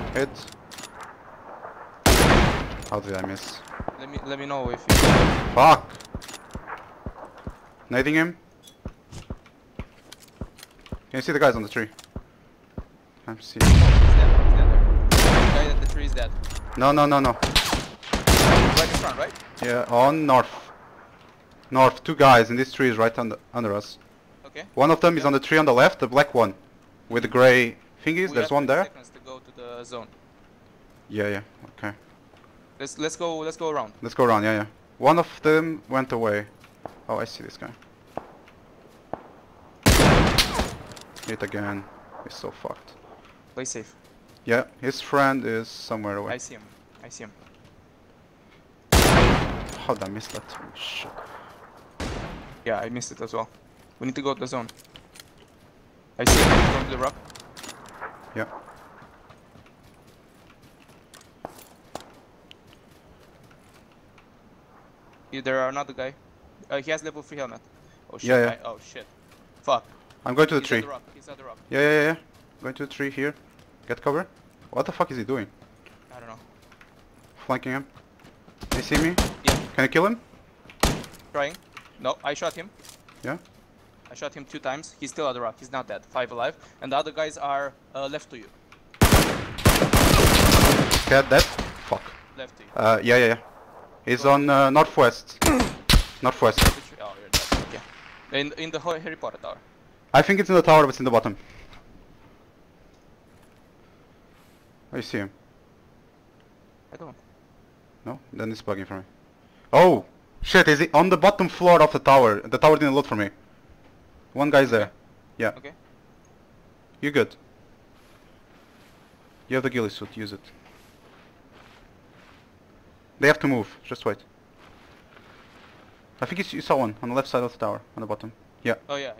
Hit. How did I miss? Let me know if you. Fuck! Nading him. Can you see the guys on the tree? I'm seeing. He's dead. He's dead there. The guy at the tree is dead. No. Right in front, right? Yeah, on north. North, two guys in this tree is right under us. Okay. One of them is on the tree on the left, the black one. With the grey thingies, We there's have one 30 there. seconds to go to the zone. Yeah, okay. Let's go around. Let's go around, yeah. One of them went away. Oh, I see this guy. Hit again. He's so fucked. Play safe. Yeah, his friend is somewhere away. I see him. How did I miss that? Oh, shit. Yeah, I missed it as well. We need to go to the zone. I see him. He's going to the rock. Yeah. There are another guy. He has level 3 helmet. Oh shit. Yeah. Oh shit. Fuck. I'm going to the He's tree. at the rock. He's at the rock. Yeah. Going to the tree here. Get cover. What the fuck is he doing? I don't know. Flanking him. Can you see me? Yeah. Can I kill him? Trying. No, I shot him. Yeah. I shot him 2 times. He's still at the rock. He's not dead. 5 alive. And the other guys are left to you. Cat dead? Fuck. Left to you. Yeah. He's on northwest. Northwest. Oh, you're dead. Okay. In the Harry Potter tower. I think it's in the tower, but it's in the bottom. Oh, you see him? I don't. No? Then it's bugging for me. Oh! Shit, is he on the bottom floor of the tower? The tower didn't load for me. One guy's there. Yeah. Okay. You're good. You have the ghillie suit, use it. They have to move, just wait. I think you saw one on the left side of the tower, on the bottom. Yeah. Oh yeah.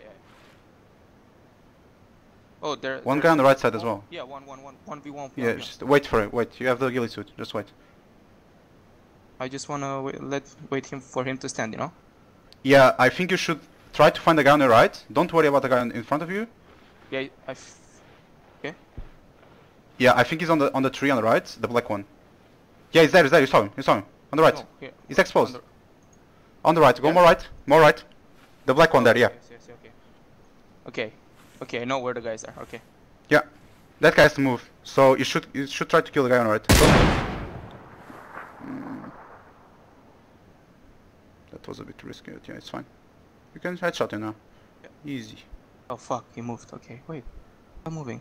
Oh, One guy on the right side as well. Yeah, 1v1. Yeah, just wait for it, wait. You have the ghillie suit, just wait. I just wanna wait for him to stand, you know? Yeah, I think you should try to find the guy on the right. Don't worry about the guy in front of you. Yeah, okay. Yeah, I think he's on the tree on the right, the black one. Yeah, he's there, you saw him, on the right. Oh, yeah. He's exposed. On the right, go more right. The black one there, yeah. Yes, okay. Okay, I know where the guys are, okay. Yeah, that guy has to move. So you should try to kill the guy on the right. That was a bit risky, but yeah, it's fine. You can headshot him now. Yeah. Easy. Oh fuck, he moved, okay. Wait, I'm moving.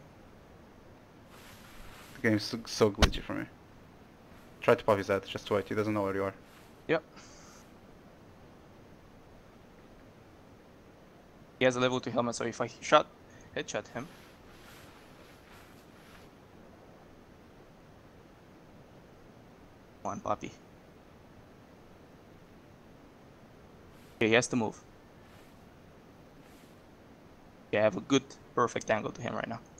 The game's so glitchy for me. Try to pop his head, just wait, he doesn't know where you are. Yep. He has a level 2 helmet, so if I headshot him. Come on, puppy. Okay, he has to move. Yeah, I have a good, perfect angle to him right now.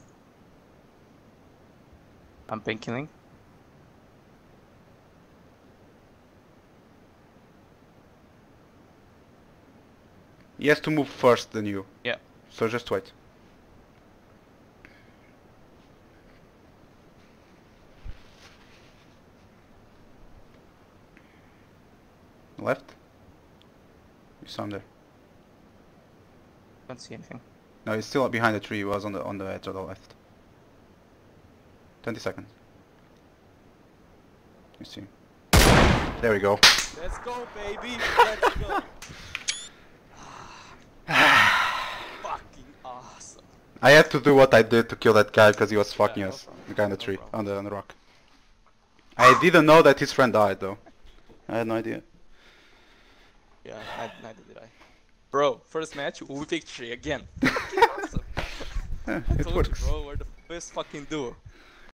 I'm painkilling. He has to move first than you. Yeah. So just wait. Left? You saw him there. Don't see anything. No, he's still behind the tree. He was on the edge of the left. 20 seconds. You see him. There we go. Let's go, baby! Let's go! Fucking awesome. I had to do what I did to kill that guy because he was fucking us. problem. The guy on the No tree, problem. on the rock. I didn't know that his friend died though. I had no idea. Yeah, neither did I. Bro, first match, we victory again. Fucking awesome. Yeah, I it told works. you, bro, we're the best fucking duo.